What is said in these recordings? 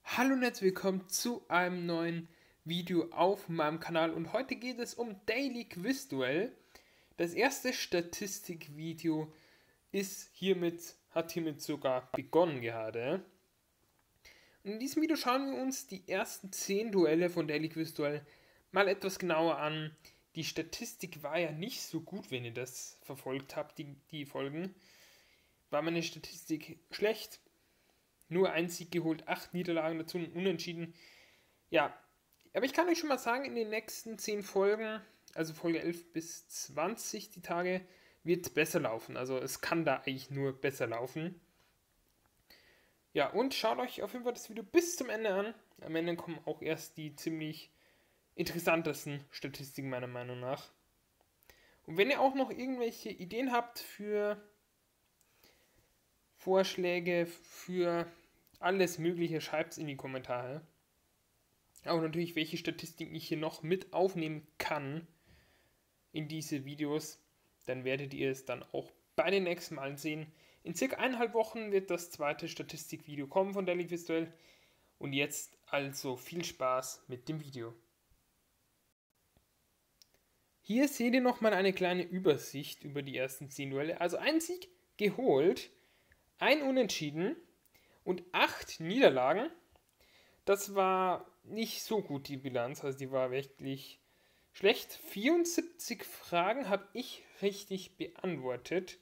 Hallo und herzlich willkommen zu einem neuen Video auf meinem Kanal und heute geht es um Daily Quiz Duell. Das erste Statistikvideo hat hiermit sogar begonnen gerade. Und in diesem Video schauen wir uns die ersten 10 Duelle von Daily Quiz Duell mal etwas genauer an. Die Statistik war ja nicht so gut, wenn ihr das verfolgt habt, die Folgen. War meine Statistik schlecht. Nur ein Sieg geholt, 8 Niederlagen dazu und unentschieden. Ja, aber ich kann euch schon mal sagen, in den nächsten 10 Folgen, also Folge 11 bis 20 die Tage, wird es besser laufen. Also es kann da eigentlich nur besser laufen. Ja, und schaut euch auf jeden Fall das Video bis zum Ende an. Am Ende kommen auch erst die ziemlich interessantesten Statistiken meiner Meinung nach. Und wenn ihr auch noch irgendwelche Ideen habt für Vorschläge, für alles Mögliche, schreibt es in die Kommentare. Auch natürlich, welche Statistiken ich hier noch mit aufnehmen kann in diese Videos. Dann werdet ihr es dann auch bei den nächsten Malen sehen. In circa 1,5 Wochen wird das zweite Statistikvideo kommen von Daily Quiz Duell. Und jetzt also viel Spaß mit dem Video. Hier seht ihr nochmal eine kleine Übersicht über die ersten 10 Duelle. Also ein Sieg geholt, ein Unentschieden und 8 Niederlagen. Das war nicht so gut, die Bilanz, also die war wirklich schlecht. 74 Fragen habe ich richtig beantwortet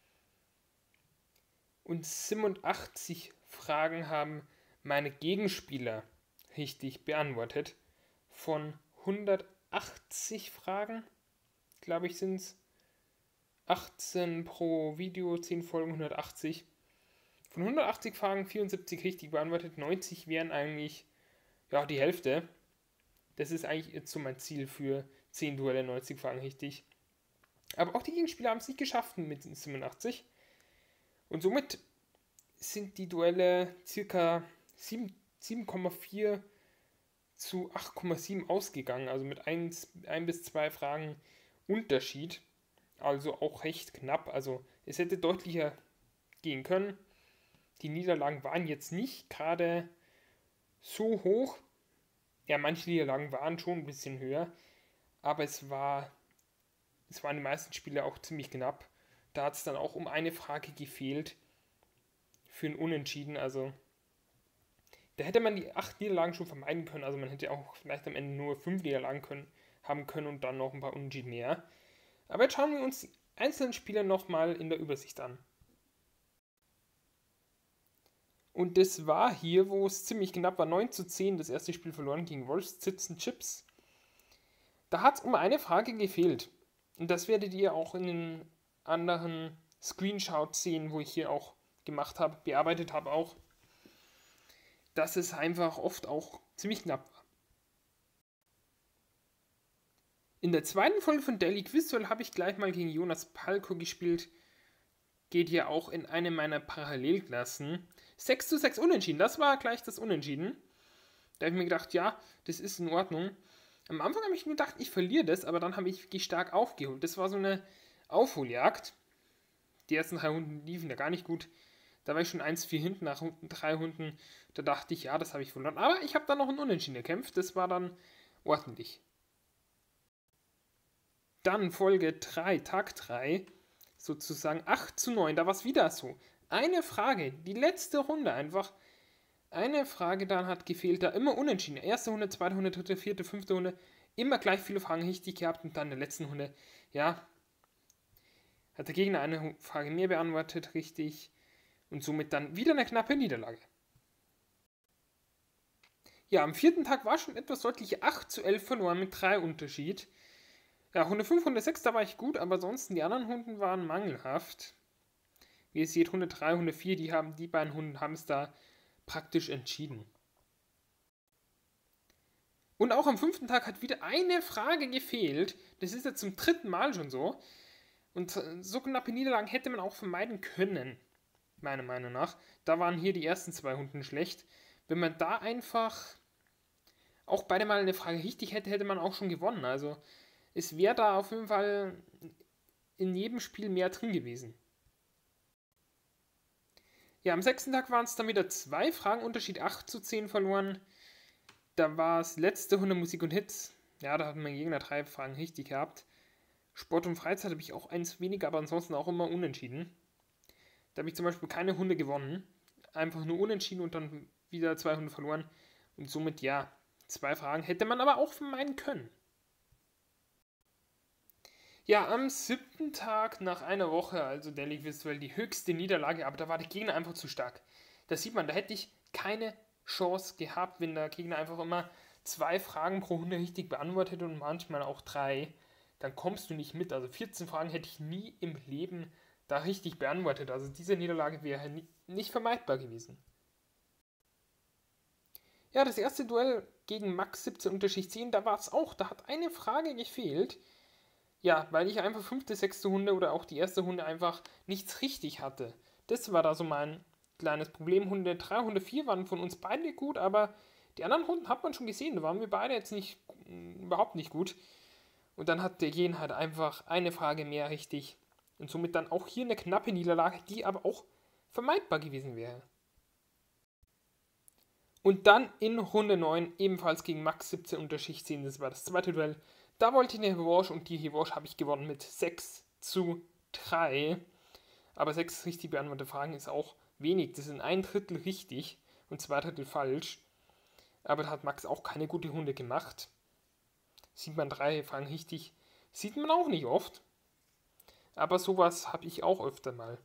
und 87 Fragen haben meine Gegenspieler richtig beantwortet. Von 180 Fragen, glaube ich, sind es 18 pro Video, 10 Folgen, 180. Von 180 Fragen 74 richtig beantwortet, 90 wären eigentlich die Hälfte. Das ist eigentlich jetzt so mein Ziel für 10 Duelle, 90 Fragen richtig. Aber auch die Gegenspieler haben es nicht geschafft mit 87. Und somit sind die Duelle ca. 7,4 zu 8,7 ausgegangen. Also mit 1 bis 2 Fragen Unterschied. Also auch recht knapp. Also es hätte deutlicher gehen können. Die Niederlagen waren jetzt nicht gerade so hoch. Ja, manche Niederlagen waren schon ein bisschen höher, aber es waren die meisten Spiele auch ziemlich knapp. Da hat es dann auch um eine Frage gefehlt für ein Unentschieden. Also da hätte man die 8 Niederlagen schon vermeiden können. Also man hätte auch vielleicht am Ende nur 5 Niederlagen haben können und dann noch ein paar Unentschieden mehr. Aber jetzt schauen wir uns die einzelnen Spieler nochmal in der Übersicht an. Und das war hier, wo es ziemlich knapp war, 9:10, das erste Spiel verloren gegen Wolfszitzen Chips. Da hat es um eine Frage gefehlt. Und das werdet ihr auch in den anderen Screenshots sehen, wo ich hier auch gemacht habe, bearbeitet habe auch, dass es einfach oft auch ziemlich knapp war. In der zweiten Folge von Daily Quiz Duell habe ich gleich mal gegen Jonas Palko gespielt. Geht hier auch in eine meiner Parallelklassen. 6:6 Unentschieden, das war gleich das Unentschieden. Da habe ich mir gedacht, ja, das ist in Ordnung. Am Anfang habe ich mir gedacht, ich verliere das, aber dann habe ich wirklich stark aufgeholt. Das war so eine Aufholjagd. Die ersten 3 Runden liefen ja gar nicht gut. Da war ich schon 1:4 hinten nach 3 Runden. Da dachte ich, ja, das habe ich verloren. Aber ich habe dann noch ein Unentschieden erkämpft. Das war dann ordentlich. Dann Folge 3, Tag 3. Sozusagen 8:9. Da war es wieder so. Eine Frage, die letzte Runde einfach. Eine Frage dann hat gefehlt, da immer unentschieden. Erste Runde, zweite Runde, dritte, vierte, fünfte Runde. Immer gleich viele Fragen richtig gehabt und dann in der letzten Runde, ja, hat der Gegner eine Frage mehr beantwortet, richtig. Und somit dann wieder eine knappe Niederlage. Ja, am 4. Tag war schon etwas deutlich 8:11 verloren mit 3 Unterschied. Ja, Runde 5, Runde 6, da war ich gut, aber ansonsten die anderen Runden waren mangelhaft. Wie ihr seht, Runde 3, Runde 4, die beiden Runden haben es da praktisch entschieden. Und auch am 5. Tag hat wieder eine Frage gefehlt. Das ist ja zum 3. Mal schon so. Und so knappe Niederlagen hätte man auch vermeiden können, meiner Meinung nach. Da waren hier die ersten 2 Runden schlecht. Wenn man da einfach auch beide Mal eine Frage richtig hätte, hätte man auch schon gewonnen. Also es wäre da auf jeden Fall in jedem Spiel mehr drin gewesen. Ja, am 6. Tag waren es dann wieder 2 Fragen, Unterschied 8:10 verloren. Da war es letzte Runde Musik und Hits. Ja, da hat mein Gegner 3 Fragen richtig gehabt. Sport und Freizeit habe ich auch eins weniger, aber ansonsten auch immer unentschieden. Da habe ich zum Beispiel keine Hunde gewonnen. Einfach nur unentschieden und dann wieder 2 Hunde verloren. Und somit, ja, 2 Fragen hätte man aber auch vermeiden können. Ja, am 7. Tag nach einer Woche, also Delhi Festival, die höchste Niederlage, aber da war der Gegner einfach zu stark. Das sieht man, da hätte ich keine Chance gehabt, wenn der Gegner einfach immer 2 Fragen pro Runde richtig beantwortet und manchmal auch 3, dann kommst du nicht mit. Also 14 Fragen hätte ich nie im Leben da richtig beantwortet. Also diese Niederlage wäre nicht vermeidbar gewesen. Ja, das erste Duell gegen Max 17 Unterschicht 10, da war es auch, da hat eine Frage gefehlt. Ja, weil ich einfach 5., 6. Hunde oder auch die erste Hunde einfach nichts richtig hatte. Das war da so mein kleines Problem. Hunde 3, Hunde 4 waren von uns beide gut, aber die anderen Hunden hat man schon gesehen, da waren wir beide jetzt überhaupt nicht gut. Und dann hat der Jen halt einfach eine Frage mehr richtig. Und somit dann auch hier eine knappe Niederlage, die aber auch vermeidbar gewesen wäre. Und dann in Runde 9 ebenfalls gegen Max 17 Unterschicht 10, das war das zweite Duell. Da wollte ich eine Revanche und die Revanche habe ich gewonnen mit 6:3. Aber 6 richtig beantwortete Fragen ist auch wenig. Das sind 1/3 richtig und 2/3 falsch. Aber da hat Max auch keine gute Runde gemacht. Sieht man 3 Fragen richtig, sieht man auch nicht oft. Aber sowas habe ich auch öfter mal.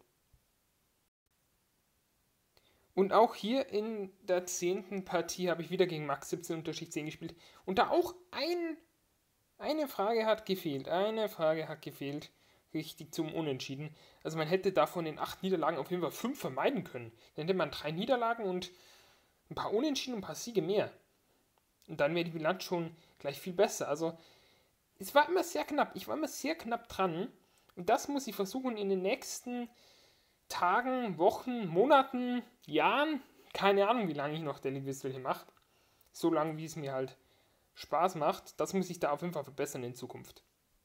Und auch hier in der 10. Partie habe ich wieder gegen Max 17 Unterschicht 10 gespielt. Und da auch eine Frage hat gefehlt. Eine Frage hat gefehlt. Richtig zum Unentschieden. Also man hätte davon in 8 Niederlagen auf jeden Fall 5 vermeiden können. Dann hätte man 3 Niederlagen und ein paar Unentschieden und ein paar Siege mehr. Und dann wäre die Bilanz schon gleich viel besser. Also es war immer sehr knapp. Ich war immer sehr knapp dran. Und das muss ich versuchen in den nächsten Tagen, Wochen, Monaten, Jahren, keine Ahnung, wie lange ich noch Daily Whistle hier mache. So lange, wie es mir halt Spaß macht. Das muss ich da auf jeden Fall verbessern in Zukunft.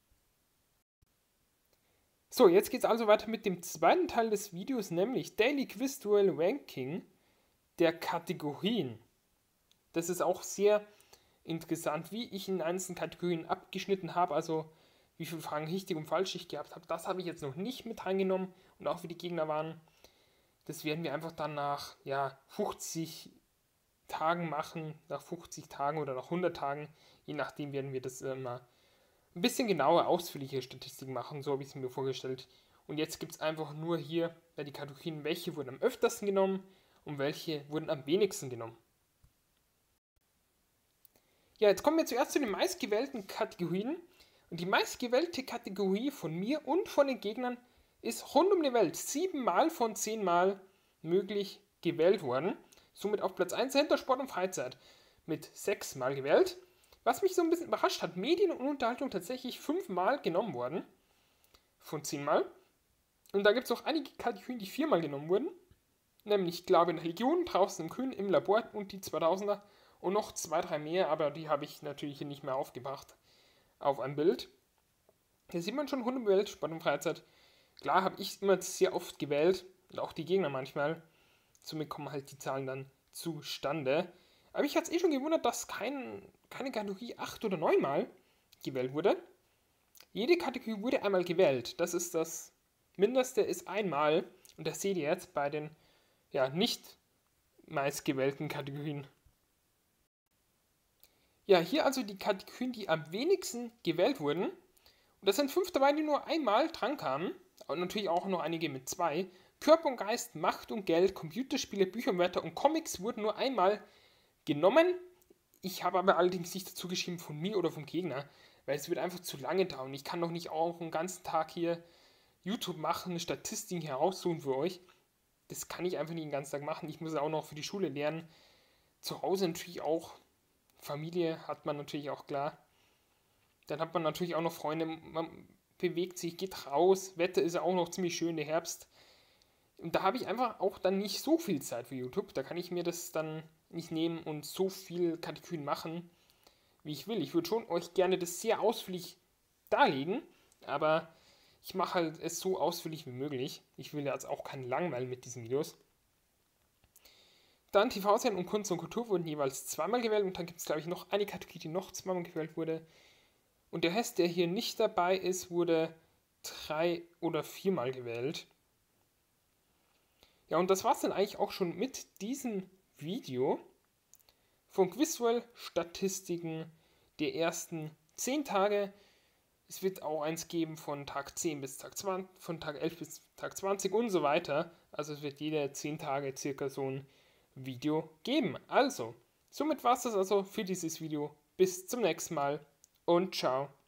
So, jetzt geht es also weiter mit dem zweiten Teil des Videos, nämlich Daily Quiz Duel Ranking der Kategorien. Das ist auch sehr interessant, wie ich in einzelnen Kategorien abgeschnitten habe, also wie viele Fragen richtig und falsch ich gehabt habe. Das habe ich jetzt noch nicht mit reingenommen und auch wie die Gegner waren. Das werden wir einfach dann nach 50 Tagen machen, nach 50 Tagen oder nach 100 Tagen, je nachdem werden wir das immer ein bisschen genauer, ausführliche Statistiken machen, so habe ich es mir vorgestellt. Und jetzt gibt es einfach nur hier die Kategorien, welche wurden am öftersten genommen und welche wurden am wenigsten genommen. Ja, jetzt kommen wir zuerst zu den meistgewählten Kategorien. Und die meistgewählte Kategorie von mir und von den Gegnern ist rund um die Welt 7 Mal von 10 Mal möglich gewählt worden. Somit auf Platz 1 hinter Sport und Freizeit mit 6 Mal gewählt. Was mich so ein bisschen überrascht hat, Medien und Unterhaltung tatsächlich 5 Mal genommen worden. Von 10 Mal. Und da gibt es auch einige Kategorien, die 4 Mal genommen wurden. Nämlich Glaube und Religion, draußen im Grün, im Labor und die 2000er. Und noch 2, 3 mehr, aber die habe ich natürlich hier nicht mehr aufgebracht auf ein Bild. Hier sieht man schon Hunde gewählt, Sport und Freizeit. Klar habe ich immer sehr oft gewählt und auch die Gegner manchmal. Somit kommen halt die Zahlen dann zustande. Aber mich hat es schon gewundert, dass keine Kategorie 8 oder 9 Mal gewählt wurde. Jede Kategorie wurde einmal gewählt. Das ist das Mindeste, ist einmal. Und das seht ihr jetzt bei den nicht meistgewählten Kategorien. Ja, hier also die Kategorien, die am wenigsten gewählt wurden. Und das sind 5 dabei, die nur einmal dran kamen. Und natürlich auch noch einige mit 2. Körper und Geist, Macht und Geld, Computerspiele, Bücher und Wörter und Comics wurden nur einmal genommen. Ich habe aber allerdings nicht dazu geschrieben von mir oder vom Gegner, weil es wird einfach zu lange dauern. Ich kann doch nicht auch einen ganzen Tag hier YouTube machen, Statistiken heraussuchen für euch. Das kann ich einfach nicht den ganzen Tag machen. Ich muss auch noch für die Schule lernen. Zu Hause natürlich auch. Familie hat man natürlich auch, klar. Dann hat man natürlich auch noch Freunde, man bewegt sich, geht raus, Wetter ist ja auch noch ziemlich schön, der Herbst. Und da habe ich einfach auch dann nicht so viel Zeit für YouTube. Da kann ich mir das dann nicht nehmen und so viel Kategorien machen, wie ich will. Ich würde schon euch gerne das sehr ausführlich darlegen, aber ich mache halt es so ausführlich wie möglich. Ich will jetzt auch keinen langweilen mit diesen Videos. dann TV-Serien und Kunst und Kultur wurden jeweils zweimal gewählt und dann gibt es, glaube ich, noch eine Kategorie, die noch zweimal gewählt wurde. Und der Rest, der hier nicht dabei ist, wurde 3- oder 4-mal gewählt. Ja, und das war es dann eigentlich auch schon mit diesem Video von Quizduell Statistiken der ersten 10 Tage. Es wird auch eins geben von Tag 10 bis Tag 20, von Tag 11 bis Tag 20 und so weiter. Also es wird jede 10 Tage circa so ein Video geben. Also, somit war es das also für dieses Video. Bis zum nächsten Mal und ciao.